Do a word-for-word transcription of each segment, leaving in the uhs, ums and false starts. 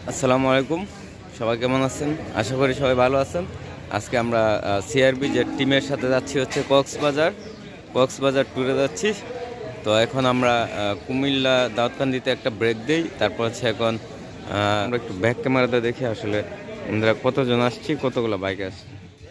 আসসালামু আলাইকুম, সবাই কেমন আছেন? আশা করি সবাই ভালো আছেন। আজকে আমরা সিআরবি যে টিমের সাথে যাচ্ছি হচ্ছে কক্সবাজার কক্সবাজার ট্যুরে যাচ্ছি। তো এখন আমরা কুমিল্লা দাউদকান্দিতে একটা ব্রেক দিই, তারপর হচ্ছে এখন আমরা একটু ব্যাক ক্যামেরাতে দেখি আসলে আমরা কতজন আসছি, কতগুলো বাইক আসছি।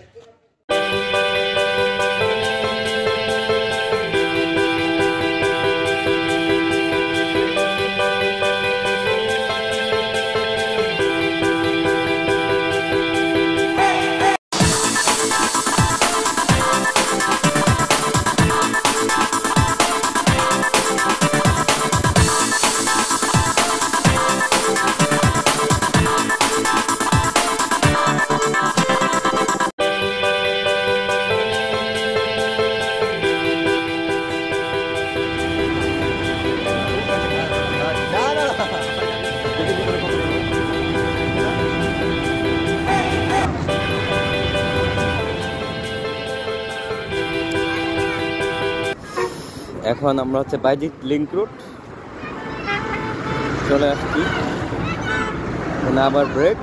এখন আমরা হচ্ছে বাইজিক লিঙ্ক রুট চলে আসছি, আবার ব্রেক।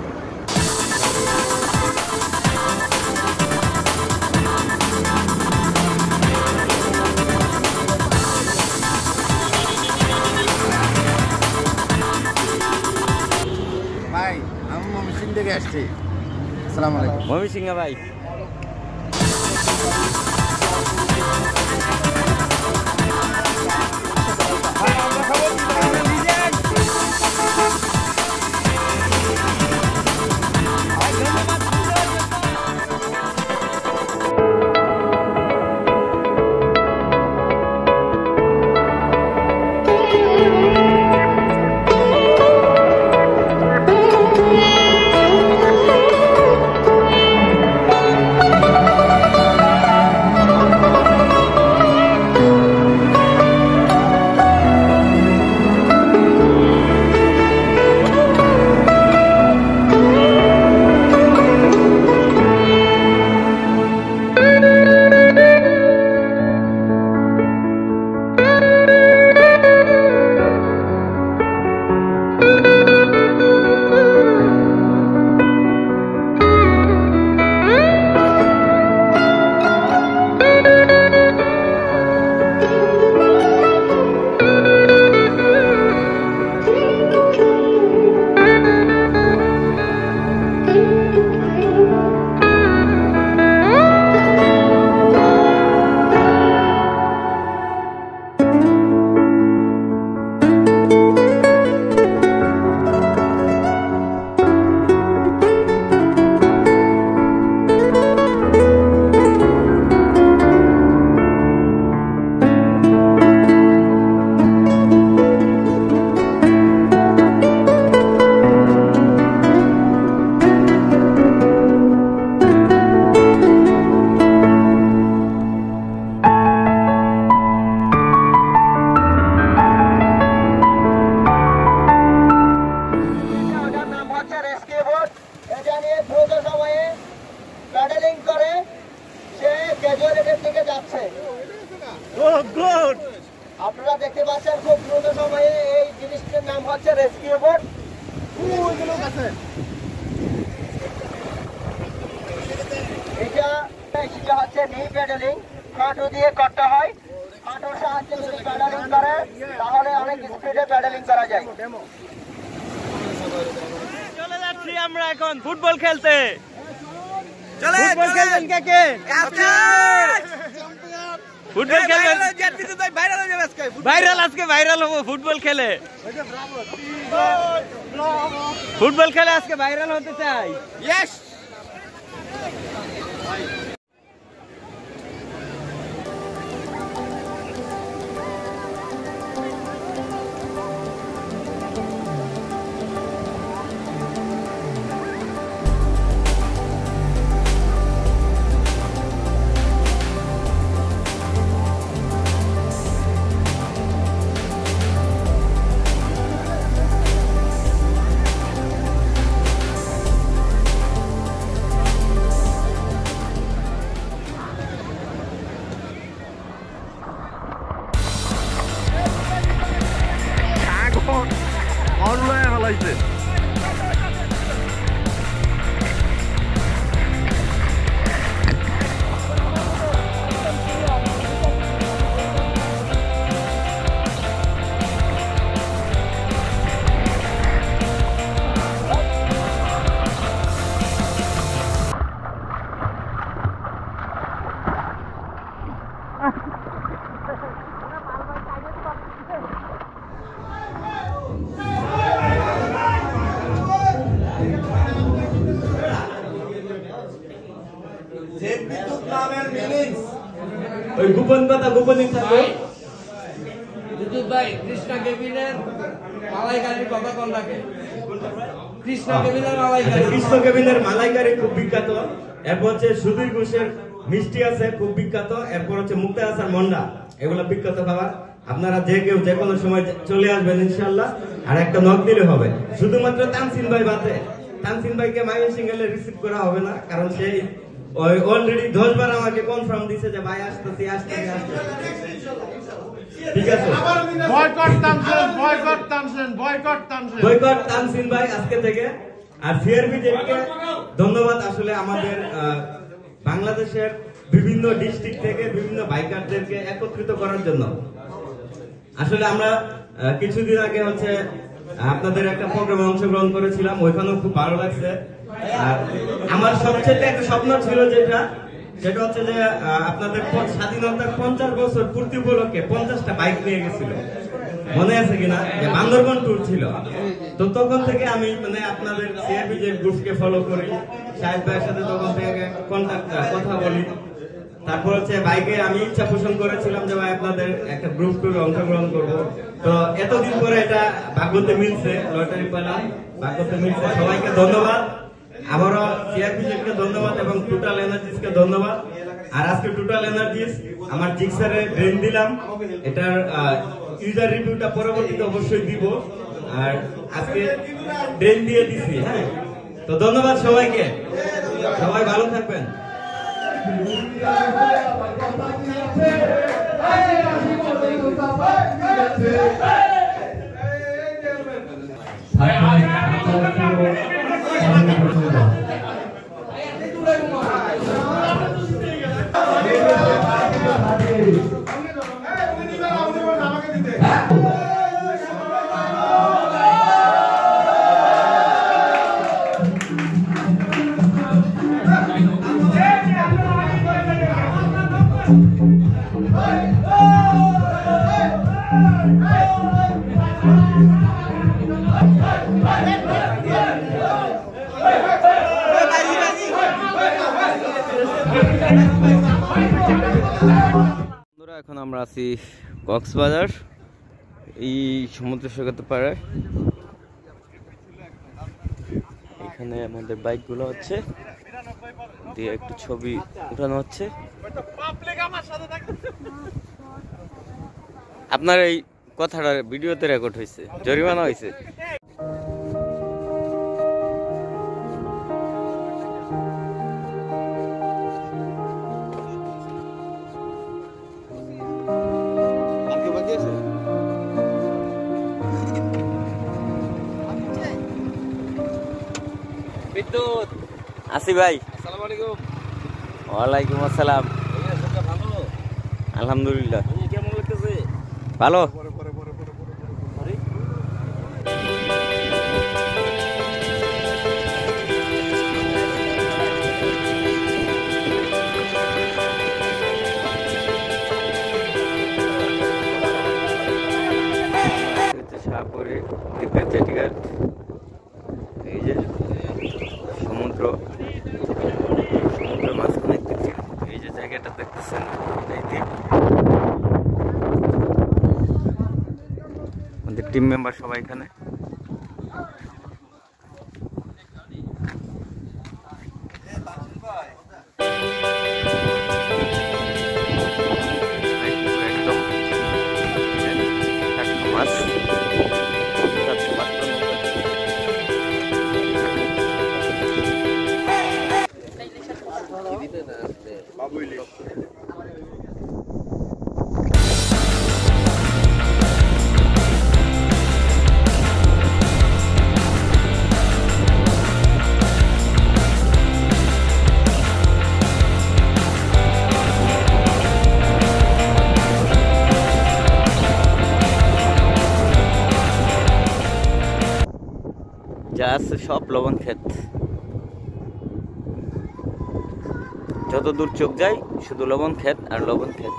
ভাই আমি ময়মনসিংহ থেকে আসছি। আসসালামু আলাইকুম। ময়মনসিংহ ভাই, আপনারা দেখতে পাচ্ছেন খুব দ্রুত সময়ে এই জিনিসটার নাম হচ্ছে রেস্কিউ বোট। এটা সেটা হচ্ছে নি প্যাডেলিং, হাঁটু দিয়ে করতে হয়। হাঁটুর সাহায্যে যদি প্যাডেলিং করে তাহলে অনেক স্পিডে প্যাডেলিং করা যায়। চলে যাচ্ছি আমরা এখন ফুটবল খেলতে। চলে ফুটবল খেলবেন কে কে? ফুটবল খেলবেন, ভাইরাল আজকে ভাইরাল হবো ফুটবল খেলে। ফুটবল খেলে আজকে ভাইরাল হতে চাই। ইয়েস। ওই গোপন কথা গোপনই থাকবে। ভাই কৃষ্ণা কেবিনের মালাইকারির কথা কোন রাখে? কৃষ্ণা কেবিনের মালাইকারি, কৃষ্ণ কেবিনের মালাইকারি খুব বিখ্যাত। এরপর হচ্ছে সুধীর ঘোষের মিষ্টি আছে খুব বিখ্যাত। এরপর হচ্ছে মুক্তা হাসান মন্ডা, এগুলো বিখ্যাত খাবার। আপনারা যে কেউ যে কোনো সময় চলে আসবেন ইনশাল্লাহ, আর একটা নক দিলে হবে। শুধুমাত্র তানসিন ভাই বাদে, তানসিন ভাইকে মাইন সিঙ্গেলে রিসিভ করা হবে না, কারণ সেই অলরেডি দশ বার আমাকে কনফার্ম দিছে যে ভাই আসতেছি আসতেছি আসতেছি। ঠিক আছে, boycott Tansen, boycott Tansen, boycott Tansen, boycott Tansen ভাই আজকে থেকে। আর সিআরবি জেটকে ধন্যবাদ। আসলে আমাদের বাংলাদেশের বিভিন্ন ডিস্ট্রিক্ট থেকে বিভিন্ন বাইকারদেরকে একত্রিত করার জন্য। আসলে আমরা কিছুদিন আগে হচ্ছে আপনাদের একটা প্রোগ্রামে অংশগ্রহণ করেছিলাম, ওইখানেও খুব ভালো লাগছে। আর আমার সবচেয়ে একটা স্বপ্ন ছিল যেটা সেটা হচ্ছে যে আপনাদের স্বাধীনতার পঞ্চাশ বছর পূর্তি উপলক্ষে পঞ্চাশটা বাইক নিয়ে গেছিল, মনে আছে কিনা? যে বান্দরবন ট্যুর ছিল। তো তখন থেকে আমি মানে আপনাদের সিআরবি যে গ্রুপকে ফলো করি, সাহেব ভাইয়ের সাথে তখন থেকে কন্ট্যাক্ট কথা বলি। তারপর হচ্ছে বাইকে আমি ইচ্ছা পোষণ করেছিলাম যে ভাই আপনাদের একটা গ্রুপ ট্যুরে অংশগ্রহণ করবো। তো এতদিন পরে এটা ভাগ্যতে মিলছে, লটারি পেলাম, ভাগ্যতে মিলছে। সবাইকে ধন্যবাদ, আবারও সিআরবি কে ধন্যবাদ এবং টোটাল এনার্জিসকে ধন্যবাদ। আর আজকে টোটাল এনার্জিস আমার জিক্সারে ড্রেন দিলাম, এটার ইউজার রিভিউটা পরবর্তীতে অবশ্যই দিব। আর আজকে ড্রেন দিয়ে দিছি। হ্যাঁ, তো ধন্যবাদ সবাইকে, সবাই ভালো থাকবেন। এখন আমরা আছি কক্সবাজার, এই সমুদ্র সৈকতের পাড়ে। এখানে আমাদের বাইকগুলো হচ্ছে দিয়ে একটু ছবি উঠানো হচ্ছে। আপনার এই কথাটা ভিডিওতে রেকর্ড হয়েছে, জরিমানা হয়েছে। বিদ্যুৎ আসি ভাই, আসসালামু আলাইকুম। ওয়ালাইকুম আসসালাম। আলহামদুলিল্লাহ, কেমন লাগতেছে? ভালো। শাহপুরে চেটিঘাট, এই যে সমুদ্র, সমুদ্র মাঝখানে এই যে জায়গাটা দেখতেছেন, আমাদের টিম মেম্বার সবাই এখানে। যা আছে সব লবণ ক্ষেত, যত দূর চোখ যায় শুধু লবণ ক্ষেত আর লবণ ক্ষেত।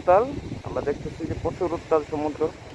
উত্তাল, আমরা দেখতেছি যে প্রচুর উত্তাল সমুদ্র।